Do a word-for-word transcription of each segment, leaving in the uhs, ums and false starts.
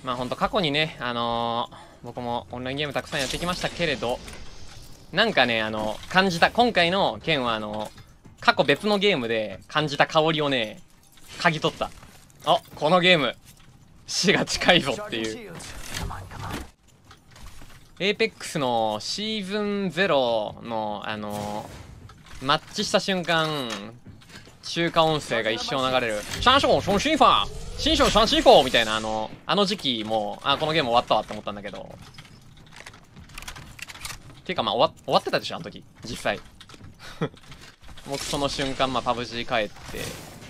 まあほんと過去にね、あのー、僕もオンラインゲームたくさんやってきましたけれど、なんかね、あの、感じた、今回の件はあの、過去別のゲームで感じた香りをね、嗅ぎ取った。あ、このゲーム、死が近いぞっていう。エーペックスのシーズンゼロの、あのー、マッチした瞬間、中華音声が一生流れる、シャンション、ションシンファー、新章シャンシンフォーみたいな、あの、あの時期も、あ、このゲーム終わったわって思ったんだけど。ていうかまあ終わ、終わってたでしょ、あの時。実際。僕その瞬間、まあパブジー帰って、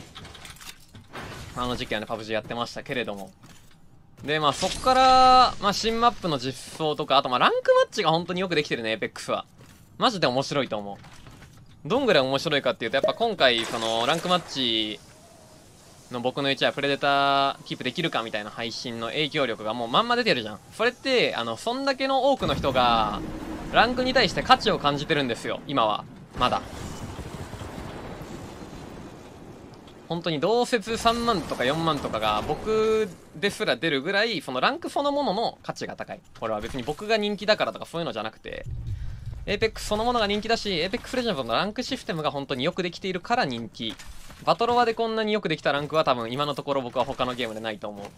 あの時期はね、パブジーやってましたけれども。で、まあそっから、まあ新マップの実装とか、あとまあランクマッチが本当によくできてるね、エーペックスは。マジで面白いと思う。どんぐらい面白いかっていうと、やっぱ今回、その、ランクマッチの僕のうちはプレデターキープできるかみたいな配信の影響力がもうまんま出てるじゃん。それって、あの、そんだけの多くの人が、ランクに対して価値を感じてるんですよ、今は。まだ。本当に同説さんまんとかよんまんとかが僕ですら出るぐらい、そのランクそのものの価値が高い。これは別に僕が人気だからとかそういうのじゃなくて、エーペックス そのものが人気だし、エーペックス レジェンドのランクシステムが本当によくできているから人気。バトロワでこんなによくできたランクは多分今のところ僕は他のゲームでないと思う。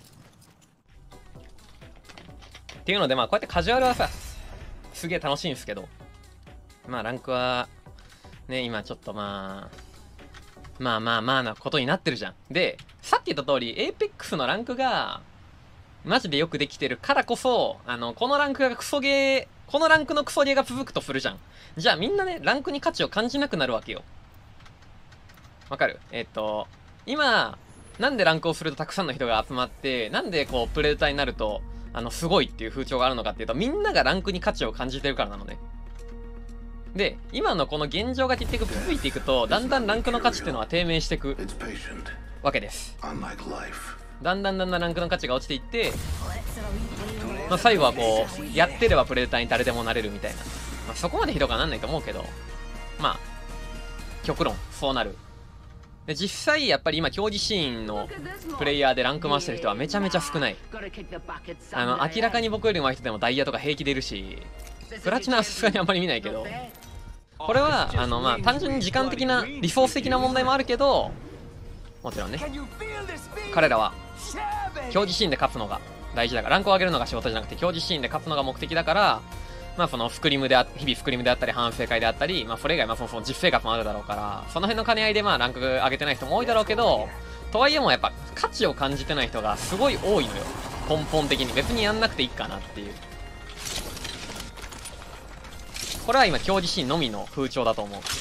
っていうのでまあこうやってカジュアルはさ、すげえ楽しいんですけど、まあランクは、ね、今ちょっとまあ、まあまあまあなことになってるじゃん。で、さっき言った通り、エーペックス のランクが、マジでよくできてるからこそ、あの、このランクがクソゲー、このランクのクソゲーが続くとするじゃん。じゃあみんなね、ランクに価値を感じなくなるわけよ。わかる？えっと、今、なんでランクをするとたくさんの人が集まって、なんでこう、プレデターになると、あの、すごいっていう風潮があるのかっていうと、みんながランクに価値を感じてるからなのね。で、今のこの現状が結局続いていくと、だんだんランクの価値っていうのは低迷していくわけです。だんだんだんだんランクの価値が落ちていって、まあ、最後はこう、やってればプレデターに誰でもなれるみたいな。まあ、そこまでひどくはなんないと思うけど、まあ、極論、そうなる。で、実際、やっぱり今、競技シーンのプレイヤーでランク回してる人はめちゃめちゃ少ない。あの、明らかに僕より上手い人でもダイヤとか平気でいるし、プラチナはさすがにあんまり見ないけど、これは、あの、まあ、単純に時間的な、リソース的な問題もあるけど、もちろんね、彼らは、競技シーンで勝つのが大事だから、ランクを上げるのが仕事じゃなくて、競技シーンで勝つのが目的だから、まあその、スクリムであ、日々スクリムであったり、反省会であったり、まあそれ以外、まあそもそも実生活もあるだろうから、その辺の兼ね合いでまあランク上げてない人も多いだろうけど、とはいえもやっぱ価値を感じてない人がすごい多いのよ。根本的に。別にやんなくていいかなっていう。これは今、競技シーンのみの風潮だと思う。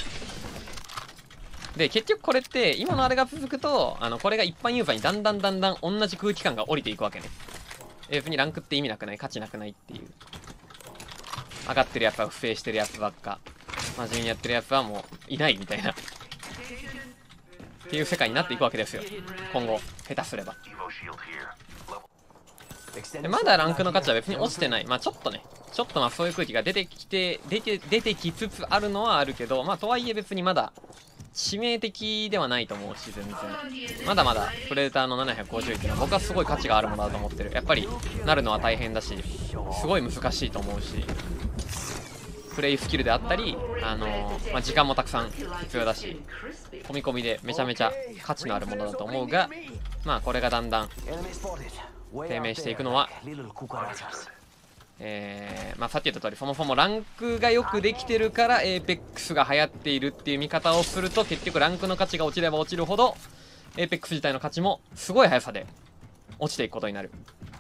で、結局これって、今のあれが続くと、あの、これが一般ユーザーにだんだんだんだん同じ空気感が降りていくわけね。別にランクって意味なくない、価値なくないっていう。上がってるやつは不正してるやつばっか。真面目にやってるやつはもう、いないみたいな。っていう世界になっていくわけですよ。今後、下手すれば。でまだランクの価値は別に落ちてない。まあちょっとね、ちょっとまあそういう空気が出てきて、出て、出てきつつあるのはあるけど、まあとはいえ別にまだ、致命的ではないと思うし、全然。まだまだ、プレデターのななひゃくごじゅうっていうのは僕はすごい価値があるものだと思ってる。やっぱり、なるのは大変だし、すごい難しいと思うし、プレイスキルであったり、あのー、まあ時間もたくさん必要だし、込み込みでめちゃめちゃ価値のあるものだと思うが、まあこれがだんだん、低迷していくのは、えー、まあさっき言った通り、そもそもランクがよくできてるから エーペックス が流行っているっていう見方をすると、結局ランクの価値が落ちれば落ちるほど エーペックス 自体の価値もすごい速さで落ちていくことになる。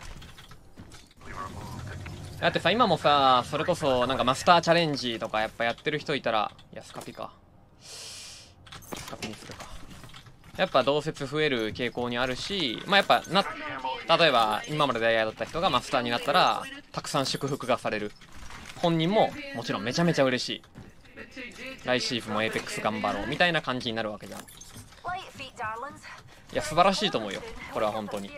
だってさ、今もさ、それこそなんかマスターチャレンジとかやっぱやってる人いたら、いやスカピかスカピにするか、やっぱ同説増える傾向にあるし、まあやっぱな、例えば今までダイヤだった人がマスターになったらたくさん祝福がされる。本人ももちろんめちゃめちゃ嬉しい。来シーズンもエーペックス頑張ろうみたいな感じになるわけじゃん。いや素晴らしいと思うよ、これは本当に。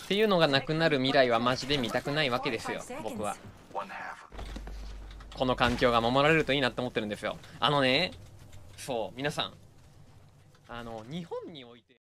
っていうのがなくなる未来はマジで見たくないわけですよ、僕は。この環境が守られるといいなって思ってるんですよ。あのね、そう皆さん、あの日本において